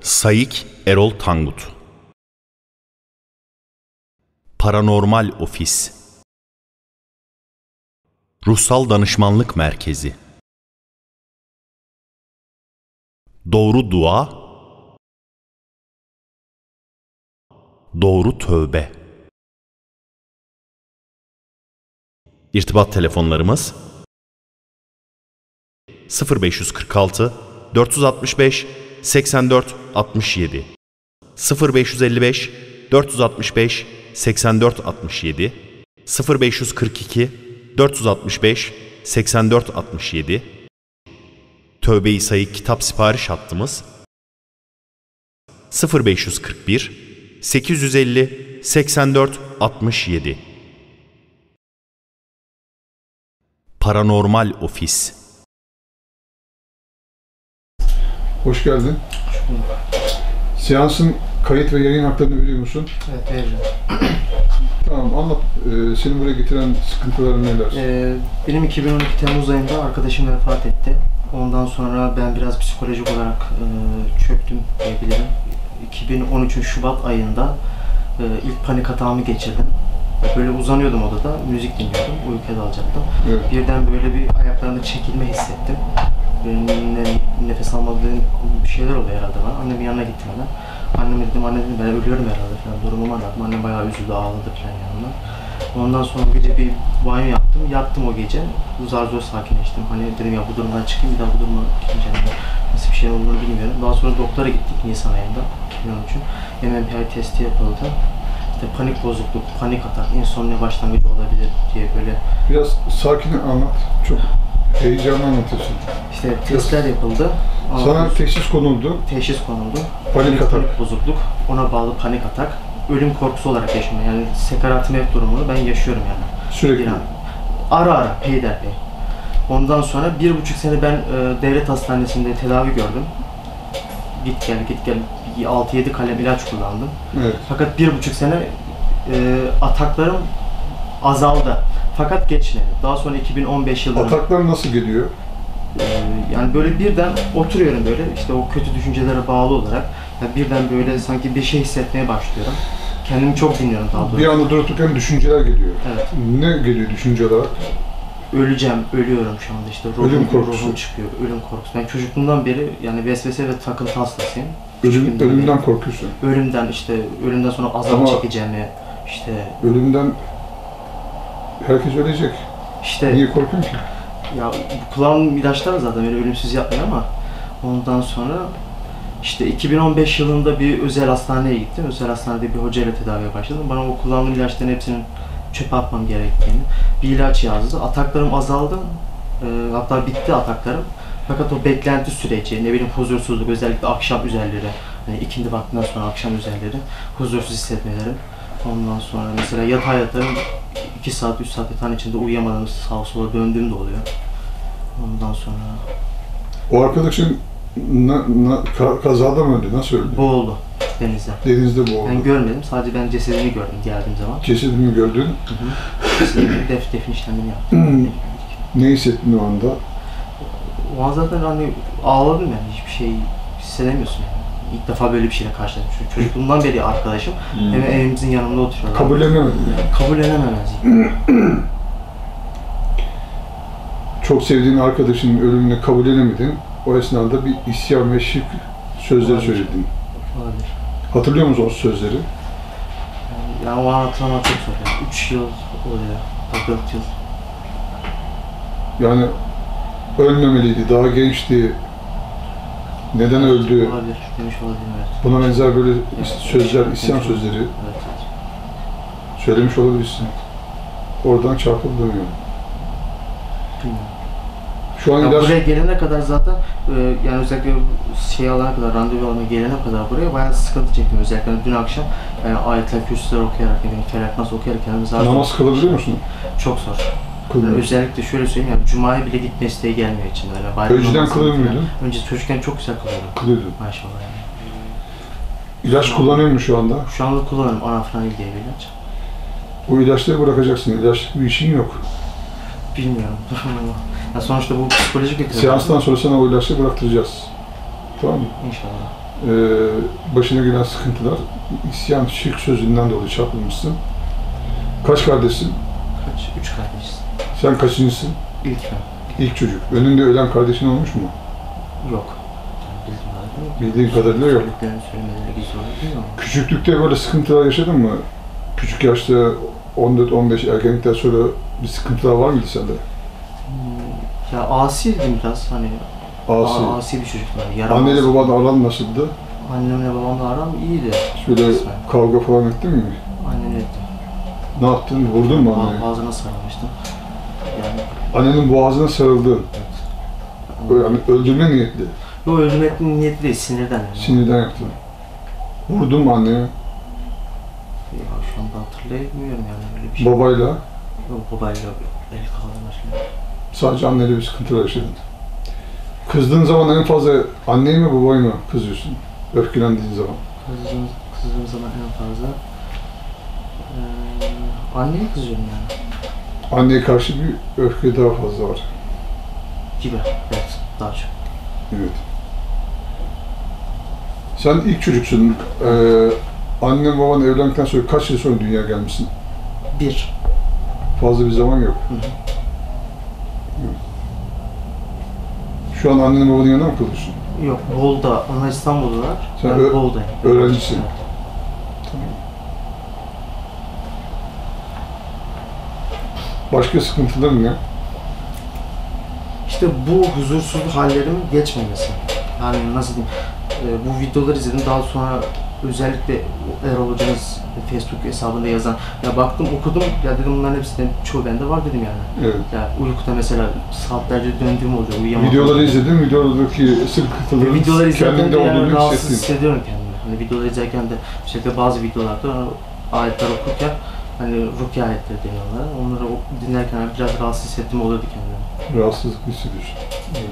Sayık Erol Tangut. Paranormal Ofis. Ruhsal Danışmanlık Merkezi. Doğru Dua, Doğru Tövbe. İrtibat telefonlarımız 0546 465 84 67 0555 465 84 67 0542 465 84 67. Tövbe-i Sayık kitap sipariş hattımız 0541 850 84 67. Paranormal Ofis. Hoş geldin. Hoş bulduk. Seansın kayıt ve yayın haklarını biliyor musun? Evet, vereceğim. Tamam, anlat. Seni buraya getiren sıkıntıların neler? Benim 2012 Temmuz ayında arkadaşım vefat etti. Ondan sonra ben biraz psikolojik olarak çöktüm diyebilirim. 2013'ün Şubat ayında ilk panik atağımı geçirdim. Böyle uzanıyordum odada, müzik dinliyordum, uykuya dalacaktım. Evet. Birden böyle bir ayaklarında çekilme hissettim. Nefes almadığım bir şeyler oluyor herhalde bana. Annemin yanına gittim hemen. Anneme dedim, anne dedim ben ölüyorum herhalde falan, durumumu anlattım. Annem bayağı üzüldü, ağladı falan yanımda. Ondan sonra gece bir banyo yaptım, yattım o gece. Zar zor sakinleştim. Hani dedim ya bu durumdan çıkayım, bir daha bu duruma gitmeyeceğim. Nasıl bir şey olduğunu bilmiyorum. Daha sonra doktora gittik Nisan ayında, 2013'ün. MMPI testi yapıldı. İşte panik bozukluk, panik atak, insomnia başlangıcı olabilir diye böyle. Biraz sakin anlat. Çok heyecanlı anlatıyorsun. İşte testler yapıldı. Sana teşhis konuldu. Teşhis konuldu. Panik atak. Panik bozukluk, ona bağlı panik atak. Ölüm korkusu olarak yaşıyorum. Yani sekarat mevt durumunu ben yaşıyorum yani. Sürekli. Yani ara ara, peyderpey. Ondan sonra 1,5 sene ben devlet hastanesinde tedavi gördüm. Git gel 6-7 kalem ilaç kullandım. Evet. Fakat 1,5 sene ataklarım azaldı. Fakat geçmedi. Daha sonra 2015 yılında... Ataklar nasıl geliyor? Yani böyle birden oturuyorum böyle, işte o kötü düşüncelere bağlı olarak. Yani birden böyle sanki bir şey hissetmeye başlıyorum. Kendimi çok dinliyorum daha doğrusu. Bir anda durup dururken düşünceler geliyor. Evet. Ne geliyor düşünce olarak? Öleceğim, ölüyorum şu anda işte. Ölüm korkusu. Ruhum çıkıyor, ölüm korkusu. Ben çocukluğumdan beri yani vesvese ve takıntı hastasıyım. Ölümden korkuyorsun. Ölümden işte, ölümden sonra azap Ama çekeceğimi, işte... Ölümden herkes ölecek. İşte... Niye korkuyorsun ki? Ya kulağım ilaçlar zaten beni ölümsüz yapmıyor ama ondan sonra işte 2015 yılında bir özel hastaneye gittim. Özel hastanede bir hocayla tedaviye başladım. Bana o kullandığım ilaçların hepsinin çöpe atmam gerektiğini, bir ilaç yazdı. Ataklarım azaldı. Hatta bitti ataklarım. Fakat o beklenti süreci, ne bileyim huzursuzluk, özellikle akşam üzerleri, hani ikindi vaktinden sonra akşam üzerleri huzursuz hissetmelerim. Ondan sonra mesela yatağa yatarım, 2 saat, 3 saat yatağın içinde uyuyamadan sağa sola döndüğüm de oluyor. Ondan sonra... O arkadaşın kazada mı öldü? Nasıl öldü? Boğuldu denizde. Denizde boğuldu. Ben görmedim, sadece ben cesedini gördüm geldiğim zaman. Cesedini gördün. Cesedini defin işlemini yaptım. Ne hissettin o anda? O an zaten hani ağladım yani, hiçbir şey hissedemiyorsun yani. İlk defa böyle bir şeyle karşılaştım. Çünkü çocukluğumdan beri arkadaşım, hem evimizin yanında oturuyorlar. Kabullenemedin yani. Kabullenememezdim. Çok sevdiğin arkadaşının ölümünü kabullenemedin. O esnada bir isyan ve şirk sözleri Olabilir. söyledin. Olabilir. Hatırlıyor musun o sözleri? Yani o an hatırlamak çok zor yani. 3 yıl oluyor, 4 yıl. Yani ölmemeliydi, daha gençti. Neden öldü? Olabilir, demiş olabilirim, evet. Buna benzer böyle Evet. sözler, isyan Demiş sözleri olabilirim. Evet. söylemiş olabilirsin. Oradan çarpıp dönüyor. Bilmiyorum. Şu an Ya ilaç... buraya gelene kadar zaten yani özellikle şey alana kadar, randevu alana gelene kadar buraya bayağı sıkıntı çektim. Özellikle dün akşam yani ayetler, kürsüler okuyarak, yani Felak nasıl okuyarak kendimi zaten... Namaz kılabiliyor musun? Çok zor. Kılmıyor. Yani özellikle şöyle söyleyeyim, yani Cuma'ya bile gitme isteği gelmiyor içimden. Yani Önceden kılıyor muydun? Önce çocukken çok güzel kılıyordum. Kılıyordun. Maşallah yani. İlaç kullanıyor musun şu anda? Şu anda kullanıyorum Anafranil diye bir ilaç. O ilaçları bırakacaksın. İlaçlık bir işin yok. Bilmiyorum. Ya sonuçta bu psikolojik bir Seanstan sonra sana o ilaçları bıraktıracağız. Tamam mı? İnşallah. başına gelen sıkıntılar, isyan, şirk sözünden dolayı çarpılmışsın. Kaç kardeşsin? Üç kardeşiz. Sen kaçıncısın? İlk ben. İlk çocuk. Önünde ölen kardeşin olmuş mu? Yok. Bildiğim kadarıyla. Bildiğin kadarıyla yok. Söylediklerini söylemeleri güzel olur mu? Küçüklükte böyle sıkıntılar yaşadın mı? Küçük yaşta 14-15 ergenlikten sonra bir sıkıntılar var mıydı sende? Ya asiydim biraz hani. Asi. Asi bir çocuktum. Yaramaz. Anneyle babanla aran nasıldı? Annemle babamla aram iyiydi. Şöyle Resmen. kavga falan ettin mi? Annem etti. Ne yaptın? Vurdun mu anneyi? Ağzına sarılmıştım. Yani Annenin boğazına sarıldın. Yani öldürme niyetli. yok, öldürmek niyetli değil, sinirden yani. Sinirden yaptın. Vurdun mu anneye? Ya şu anda hatırlayamıyorum yani öyle bir şey. Babayla. Yok, babayla el kaldırma şey. Sadece anneyle bir sıkıntılar yaşadın. Kızdığın zaman en fazla anneyi mi babayı mı kızıyorsun? Öfkelendiğin zaman. Kızdığım zaman en fazla anneye kızıyorum yani. Anneye karşı bir öfke daha fazla var. Gibi, evet, daha çok. Evet. Sen ilk çocuksun. Annen baban evlendikten sonra kaç yıl sonra dünyaya gelmişsin? Bir. Fazla bir zaman yok. Hı hı. Şu an annenin babanın yanına mı kalıyorsun? Yok, Bolu'da, onlar İstanbul'dalar. Sen Ben Bolu'dayım. öğrencisin. Evet. Başka sıkıntıların ne? İşte bu huzursuzluk hallerimin geçmemesi. Yani nasıl diyeyim, bu videoları izledim, daha sonra özellikle Erol Hoca'nız Facebook hesabında yazan, ya baktım okudum, ya dedim bunların hepsinin çoğu bende var dedim yani. Evet. Ya uykuda mesela saatlerce döndüğüm oluyor, uyuyamam. Videoları izledim, videolardaki sıkıntıların Videoları izlerken kendinde de yani olduğunu rahatsız hissettin. hissediyorum kendimi. Hani videoları izlerken de özellikle bazı videolarda ayetler okurken hani rukiye ayetleri deniyorlar. Onları dinlerken biraz rahatsız hissettiğim oluyordu kendime. Rahatsızlık hissediyorsun. Evet.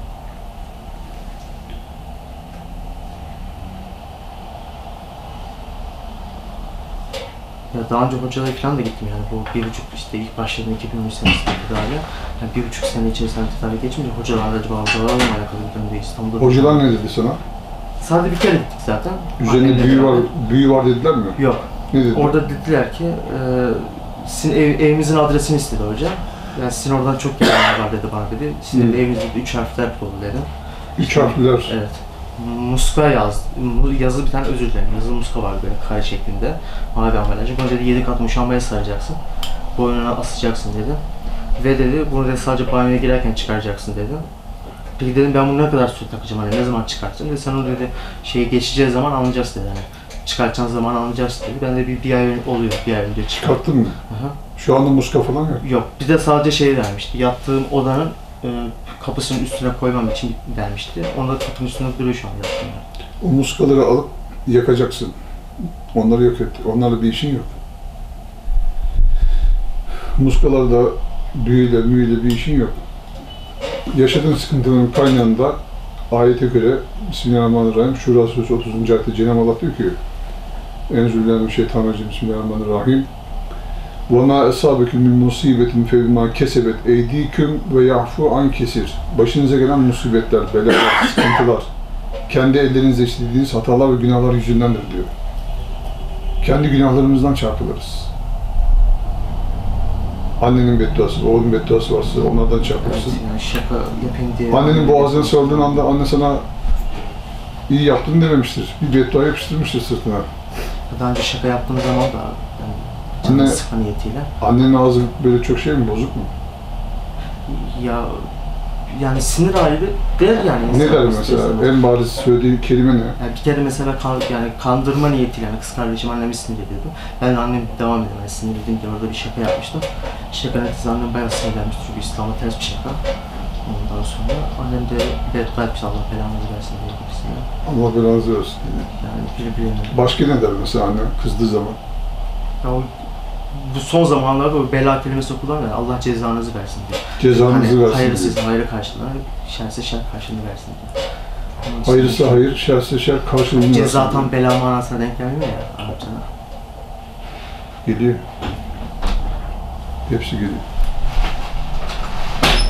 Ya daha önce hocalara falan da gittim yani bu 1,5 işte ilk başladığım 2013 senesinde tedaviye. Yani 1,5 sene içerisinde tedavi geçince hocalarla acaba hocalarla mı alakalı bir dönemde İstanbul'da. Hocalar ne dedi sana? Sadece bir kere gittik zaten. Üzerinde Annemle büyü var dediler mi? Yok. Ne dediler? Orada dediler ki sizin evimizin adresini istedi hoca. Yani sizin oradan çok gelenler var dedi bana dedi. Sizin evinizde 3 harfler dolu dedi. 3 harfler. Evet. Muska yazılı bir tane, özür dilerim, yazılı muska var böyle kare şeklinde, mavi ambalajı. Bunu dedi 7 kat muşambaya saracaksın, boynuna asacaksın dedi. Ve dedi bunu dedi sadece banyoya girerken çıkaracaksın dedi. Peki dedim ben bunu ne kadar süre takacağım, hani ne zaman çıkartacağım dedi. Sen onu dedi şeyi geçeceği zaman anlayacaksın dedi, hani çıkartacağın zaman anlayacaksın dedi. Ben de bir ay oluyor, bir ay önce Çıkarttın mı? Aha. Şu anda muska falan yok. Yok, bir de sadece şey vermişti, yattığım odanın kapısının üstüne koymam için vermişti. Onu da kapının üstünde duruyor şu an yattığım yer. O muskaları alıp yakacaksın. Onları yok et. Onlarla bir işin yok. Muskalarda büyüyle bir işin yok. Yaşadığın sıkıntıların kaynağında ayete göre Bismillahirrahmanirrahim. Şura Suresi 30. ayette Cenab-ı Allah diyor ki Enzüllahimineşşeytanirracim Bismillahirrahmanirrahim. وَمَا أَصَابَكُمْ مِنْ مُصِيبَةٍ فَبِمَا كَسَبَتْ اَيْد۪يكُمْ وَيَعْفُوا عَنْ كَسِيرٍ. Başınıza gelen musibetler, belalar, sıkıntılar, kendi ellerinizle işlediğiniz hatalar ve günahlar yüzündendir diyor. Kendi günahlarımızdan çarpılırız. Annenin bedduası, oğlun bedduası varsa onlardan çarpılırsın. Evet, yani şaka yapayım diye. Annenin boğazını sarıldığın anda anne sana iyi yaptın dememiştir. Bir beddua yapıştırmıştır sırtına. Daha önce şaka yaptığım zaman da yani Anne- canı sıkma niyetiyle. Annenin ağzı böyle çok şey mi, bozuk mu? Ya yani sinir ayrı der yani. Ne insan der ister mesela? istemez. En bariz söylediği kelime ne? Yani bir kere mesela yani kandırma niyetiyle yani kız kardeşim annemi sinir ediyordu. Ben annem devam ediyorum yani sinir edince orada bir şaka yapmıştım. Şaka neticesinde annem bayağı sinirlenmişti çünkü İslam'a ters bir şaka. Ondan sonra annem de beddua etmiş, Allah belanızı versin diye hepsine. Allah belanızı versin. Yani birbirine. Başka ne der mesela anne kızdığı zaman? Ya bu son zamanlarda o bela kelimesi kullanıyor. Allah cezanızı versin diyor. Cezanızı versin Hayırlı diyor. sizin hayırlı karşılığını, şerse şer karşılığını versin diyor. Onun Hayırlısı için hayır, şerse şer karşılığını ceza versin tam bela manasına denk gelmiyor ya Arapçada. diyor. Geliyor. Hepsi geliyor.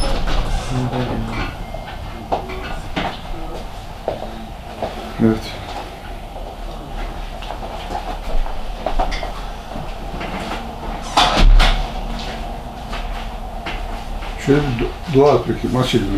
Böyle. Evet. Şöyle bir dua et bakayım, aç elini.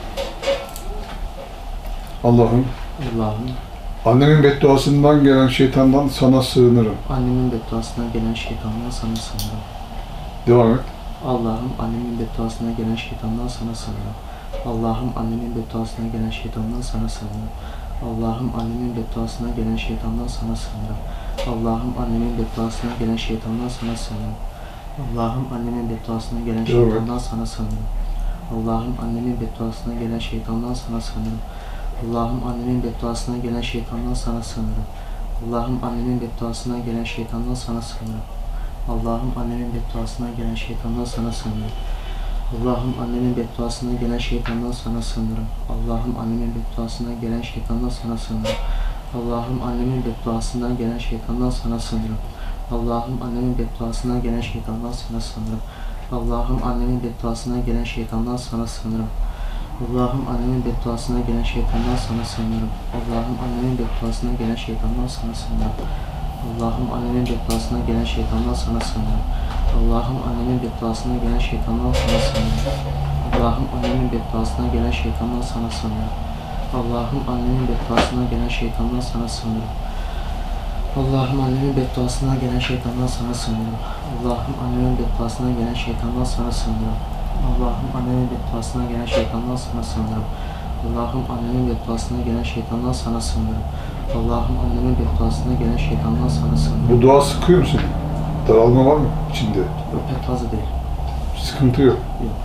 Allah'ım, Allah'ım, annemin bedduasından gelen şeytandan sana sığınırım. annemin bedduasından gelen şeytandan sana sığınırım. Devam et. Allah'ım, annemin bedduasından gelen şeytandan sana sığınırım. Allah'ım, annemin bedduasından gelen şeytandan sana sığınırım. Allah'ım, annemin bedduasından gelen şeytandan sana sığınırım. Allah'ım, annemin bedduasından gelen şeytandan sana sığınırım. Allah'ım, annemin bedduasından gelen şeytandan sana sığınırım. Allah'ım, annemin bedduasından gelen şeytandan sana sığınırım. Allah'ım, annemin bedduasından gelen şeytandan sana sığınırım. Allah'ım, annemin bedduasından gelen şeytandan sana sığınırım. Allah'ım, annemin bedduasından gelen şeytandan sana sığınırım. Allah'ım, annemin bedduasından gelen şeytandan sana sığınırım. Allah'ım, annemin bedduasından gelen şeytandan sana sığınırım. Allah'ım, annemin bedduasından gelen şeytandan sana sığınırım. Allah'ım, annemin bedduasından gelen şeytandan sana sığınırım. Allah'ım, annemin bedduasından gelen şeytandan sana sığınırım. Allah'ım, annemin bedduasına gelen şeytandan sana sığınırım. Allah'ım, annemin bedduasına gelen şeytandan sana sığınırım. Allah'ım, annemin bedduasına gelen şeytandan sana sığınırım. Allah'ım, annemin bedduasına gelen şeytandan sana sığınırım. Allah'ım, annemin bedduasına gelen şeytandan sana sığınırım. Allah'ım, annemin bedduasına gelen şeytandan sana sığınırım. Allah'ım, annemin bedduasına gelen şeytandan sana sığınırım. Allah'ım, annemin bedduasına gelen şeytandan sana sığınırım. Allah'ım, annemin bedduasına gelen şeytandan sana sığınırım. Allah'ım, annemin bedduasına gelen şeytandan sana sığınırım. Allah'ım, annemin bedduasına gelen şeytandan sana sığınırım. Bu dua sıkıyor musun? Daralma var mı içinde? Yok, pek fazla değil. Sıkıntı yok. Yok.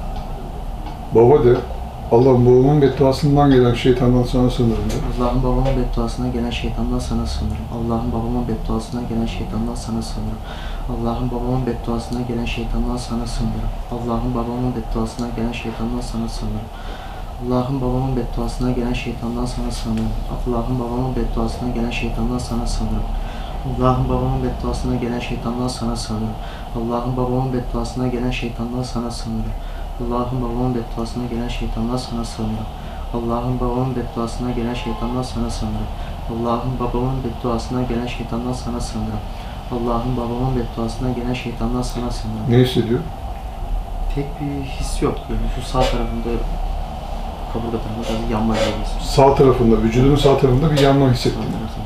Baba de, Allah'ım babamın bedduasından gelen şeytandan sana sığınırım de. Allah'ım, babamın bedduasına gelen şeytandan sana sığınırım. Allah'ım, babamın bedduasına gelen şeytandan sana sığınırım. Allah'ım, babamın bedduasına gelen şeytandan sana sığınırım. Allah'ım, babamın bedduasına gelen şeytandan sana sığınırım. Allah'ım, babamın bedduasına gelen şeytandan sana sığınırım. Allah'ım, babamın bedduasına gelen şeytandan sana sığınırım. Allah'ım, babamın bedduasına gelen şeytandan sana sığınırım. Allah'ım, babamın bedduasına gelen şeytandan sana sığınırım. Allah'ım, babamın bedduasına gelen şeytandan sana sığınırım. Allah'ım, babamın bedduasına gelen şeytandan sana sığınırım. Allah'ım, babamın bedduasına gelen şeytandan sana sığınırım. Allah'ım, babamın bedduasına gelen şeytandan sana sığınırım. Ne hissediyor? Pek bir his yok. Yani şu sağ tarafında, kaburga tarafında bir yanma gibi. Sağ tarafında, vücudunun sağ tarafında bir yanma hissettim.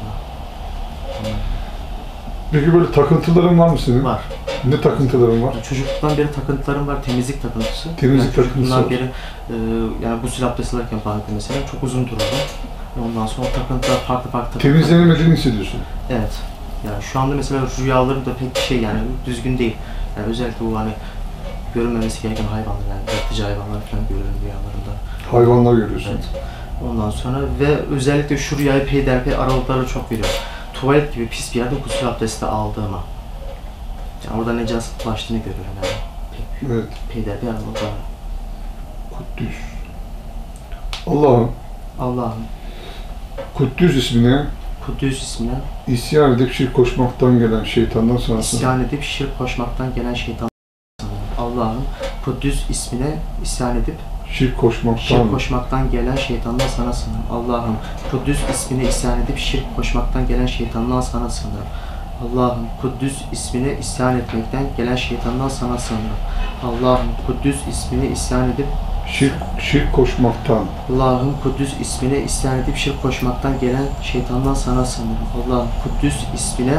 Peki böyle takıntıların var mı senin? Var. Ne takıntıların var? Çocukluktan beri takıntılarım var. Temizlik takıntısı. Temizlik yani takıntısı. Çocukluğumdan beri yani gusül abdesti alırken falan mesela çok uzun dururdu. Ondan sonra takıntılar farklı takıntılar. Temizlenemediğini hissediyorsun. Evet. Yani şu anda mesela rüyalarım da pek bir şey yani düzgün değil. Yani özellikle bu hani görünmemesi gereken hayvanlar yani yırtıcı hayvanlar falan görüyorum rüyalarımda. Hayvanlar görüyorsun. Evet. Ondan sonra ve özellikle şu rüyayı peyderpey aralıklarla çok veriyor. Tuvalet gibi pis bir yerde gusül abdesti aldığıma. Yani orada necasatlaştığını görüyorum yani. Evet. Peyderpey aralıklarla. Kuddüs. Allah'ım, Allah'ım Kuddüs ismine Kudüs ismine isyan edip şirk koşmaktan gelen şeytandan sana sığınırım. isyan edip şirk koşmaktan gelen şeytan. Allah'ım Kudüs ismine isyan edip Şirk koşmaktan, şirk koşmaktan gelen şeytandan sana sığınırım. Allah'ım Kudüs ismine isyan edip şirk koşmaktan gelen şeytandan sana sığınırım. Allah'ım Kudüs ismine isyan etmekten gelen şeytandan sana sığınırım. Allah'ım Kudüs ismine isyan edip şirk koşmaktan, Allah'ım Kudüs ismine isyan edip şirk koşmaktan gelen şeytandan sana sığınırım. Allah'ım Kudüs ismine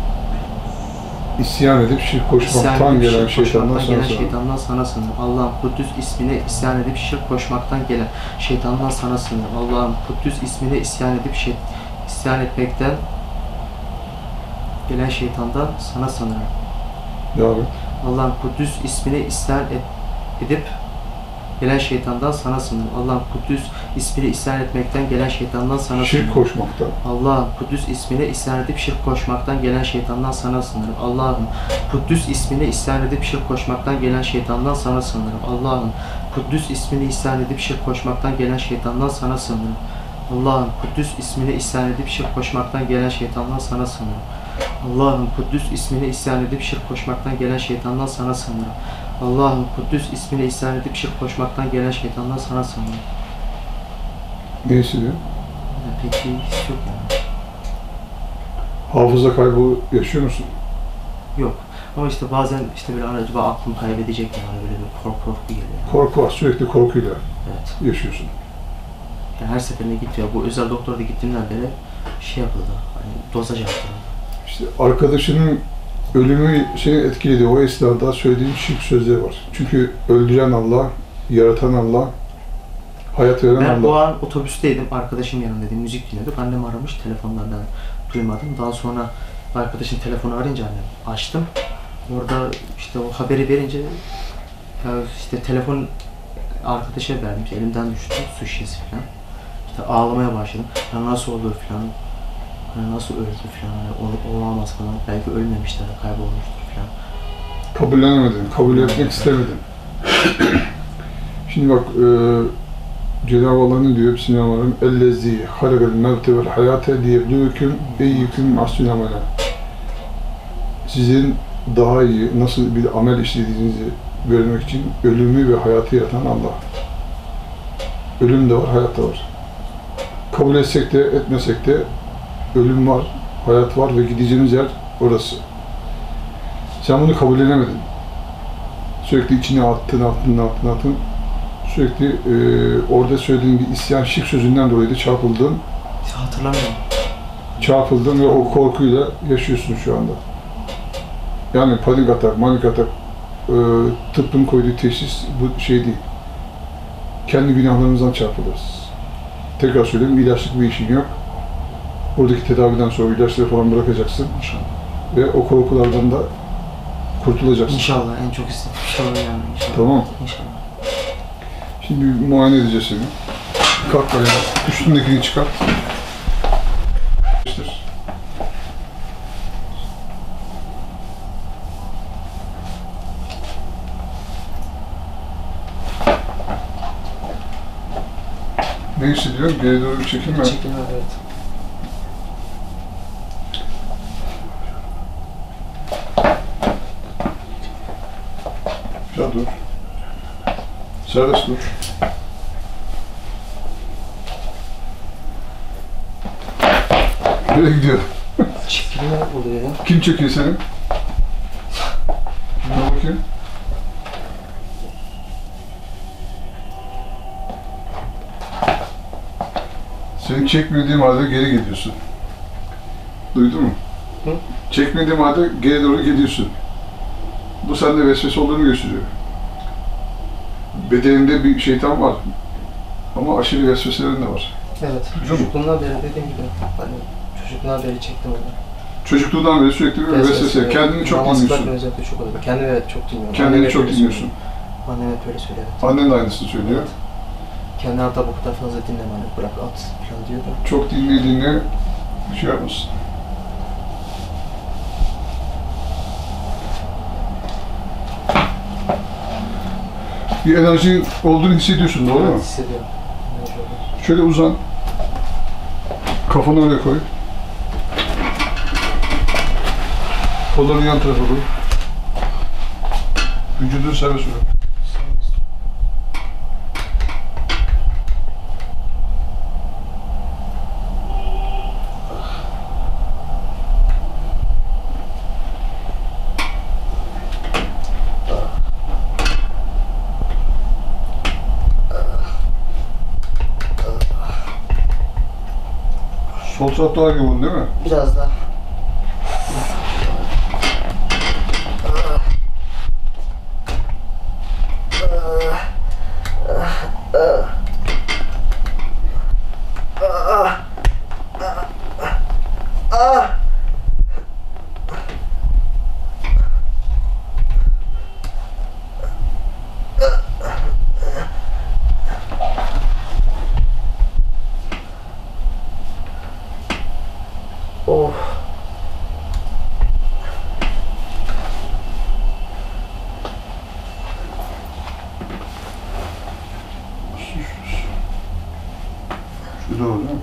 isyan edip şirk isyan koşmaktan edip gelen şirk şeytandan koşmaktan sana gelen sığınırım. şeytandan sana sığınırım. Allah'ım Kudüs ismine isyan edip şirk koşmaktan gelen şeytandan sana sığınırım. Allah'ım Kudüs ismine isyan edip isyan etmekten gelen şeytandan sana sığınırım. Devam et. Allah'ım Kudüs ismine isyan edip gelen şeytandan sana sığınırım. Allah'ım Kudüs ismine isyan etmekten gelen şeytandan sana Şirk sığınırım. koşmaktan, Allah'ım Kudüs ismine isyan edip şirk koşmaktan gelen şeytandan sana sığınırım. Allah'ım Kudüs ismine isyan edip şirk koşmaktan gelen şeytandan sana sığınırım. Allah'ım Kudüs ismine isyan edip şirk koşmaktan gelen şeytandan sana sığınırım. Allah'ım Kudüs ismine isyan edip şirk koşmaktan gelen şeytandan sana sığınırım. Allah'ım Kudüs ismine isyan edip şirk koşmaktan gelen şeytandan sana sığınırım. Allah'ım Kudüs ismine isyan edip şirk koşmaktan gelen şeytandan sana sığınırım. ne hissediyor? Yani pek bir his yok yani. Hafıza kaybı yaşıyor musun? Yok. Ama işte bazen işte böyle acaba aklım kaybedecek mi? Yani böyle bir korku geliyor. Yani. Korku var, sürekli korkuyla Evet. yaşıyorsun. Yani her seferinde gidiyor. Bu özel doktora da gittiğimden beri şey yapıldı. Hani dozaj yaptırıldı. İşte arkadaşının ölümü seni etkiledi. O esnada söylediğin şirk sözleri var. Çünkü öldüren Allah, yaratan Allah, hayat veren Ben o Allah. an otobüsteydim, arkadaşım yanındaydım, müzik dinliyorduk. Annem aramış, telefondan ben duymadım. Daha sonra arkadaşın telefonu arayınca annem açtım. Orada işte o haberi verince ya işte telefon arkadaşa verdim, işte elimden düştü, su şişesi falan. İşte ağlamaya başladım. Ya nasıl olur falan, hani nasıl öldü falan, hani olamaz falan. Belki ölmemişler, kaybolmuştur falan. Kabullenemedin, kabul etmek istemedin. Şimdi bak, Cenab-ı Allah ne diyor? Bismillahirrahmanirrahim. Ellezî halakal mevte vel hayâte liyebluvekum eyyüküm ahsenu amela. Sizin daha iyi nasıl bir amel işlediğinizi görmek için ölümü ve hayatı yaratan Allah. Ölüm de var, hayat da var. Kabul etsek de etmesek de ölüm var, hayat var ve gideceğimiz yer orası. Sen bunu kabul edemedin. Sürekli içine attın. Sürekli orada söylediğin bir isyan, şirk sözünden dolayı da Hatırlamıyorum. çarpıldın ve o korkuyla yaşıyorsun şu anda. Yani panik atak, manik atak, tıbbın koyduğu teşhis bu şey değil. Kendi günahlarımızdan çarpılırız. Tekrar söyleyeyim, ilaçlık bir işin yok. Buradaki tedaviden sonra ilaçları falan bırakacaksın. İnşallah. Ve o korkulardan da kurtulacaksın. İnşallah, en çok istediğim şey o yani. İnşallah. Tamam. İnşallah. Şimdi bir muayene edeceğiz seni. Kalk ayağa. Üstündekini çıkart. Ne hissediyorsun? Geri doğru bir çekilme. Çekilme, evet. Ya dur. Serbest dur. Nereye gidiyor? Çekilme oluyor ya. Kim çekiyor seni? Dur bakayım. Seni çekmediğim halde geri gidiyorsun. Duydun mu? Hı? Çekmediğim halde geri doğru gidiyorsun. Bu sende vesvese olduğunu gösteriyor. Bedeninde bir şeytan var. Ama aşırı vesveselerin de var. Evet, çocukluğumdan beri dediğim gibi, hani çocukluğumdan beri çektim onu. Çocukluğundan beri sürekli bir vesvese. Kendini çok Namaz dinliyorsun. kılarken özellikle çok oluyor. Kendimi evet çok dinliyorum. Kendini Annem hep çok öyle dinliyorsun. söylüyor. Annem hep öyle söylüyor. Annen de aynısını söylüyor. Kendini hatta bu kadar fazla dinleme, hani bırak at falan diyor da. Çok dinlediğini şey yapmasın. Bir enerji olduğunu hissediyorsun, doğru mu? Evet, hissediyorum. Enerji olarak. Şöyle uzan. Kafanı oraya koy. Kollarını yan tarafa koy. Vücudunu serbest bırak. Sol taraf daha yoğun değil mi? Biraz daha. Oh. Şurada var değil mi?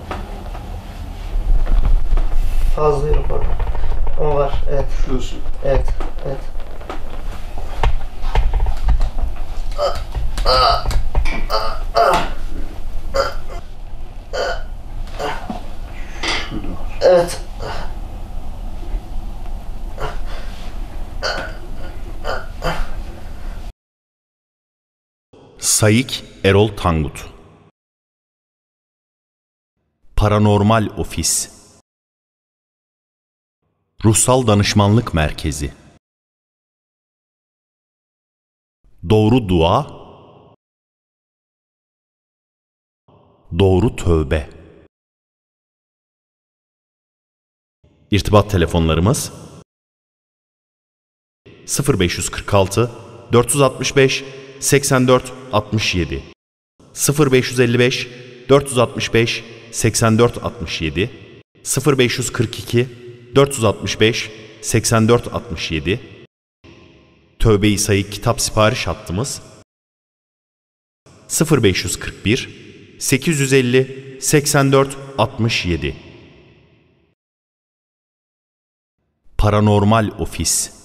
Fazla yok orada. Ama var, evet. Şurası. Evet, evet. Şurada var. Evet. Sayık Erol Tangut. Paranormal Ofis. Ruhsal Danışmanlık Merkezi. Doğru Dua. Doğru Tövbe. İrtibat telefonlarımız 0546 465 84 67 0555 465 84 67 0542 465 84 67 Tövbe-i Sayık kitap sipariş hattımız 0541 850 84 67 Paranormal Ofis.